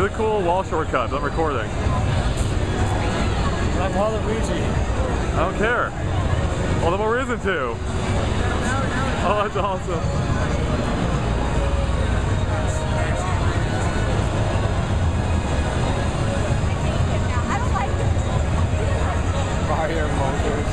really cool wall shortcut. I'm recording. I'm Waluigi. I don't care. Well, then more reason to. Oh, that's awesome. Fire motors.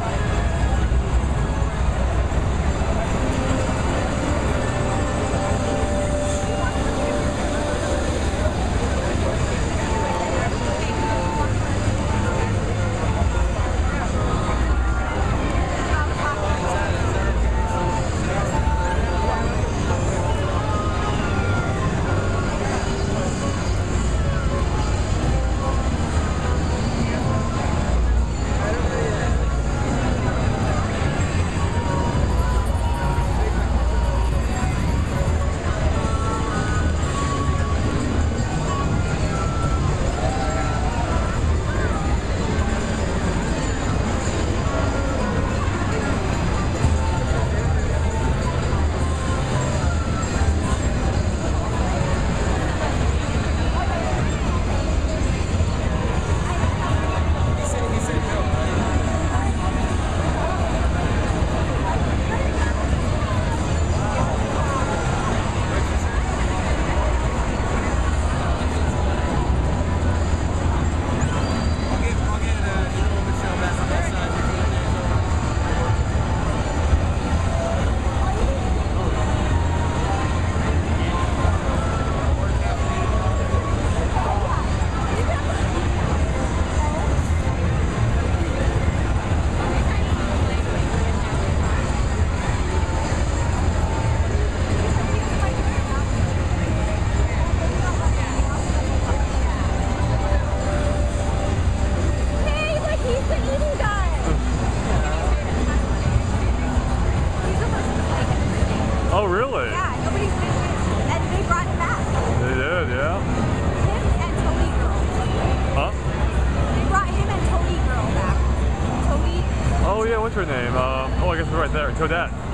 Oh, really? Yeah, nobody's been here. And they brought him back. They did, yeah. Him and Toady Girl. Huh? They brought him and Toady Girl back. Toady. Oh, yeah, what's her name? Oh, I guess it's right there. Toadette.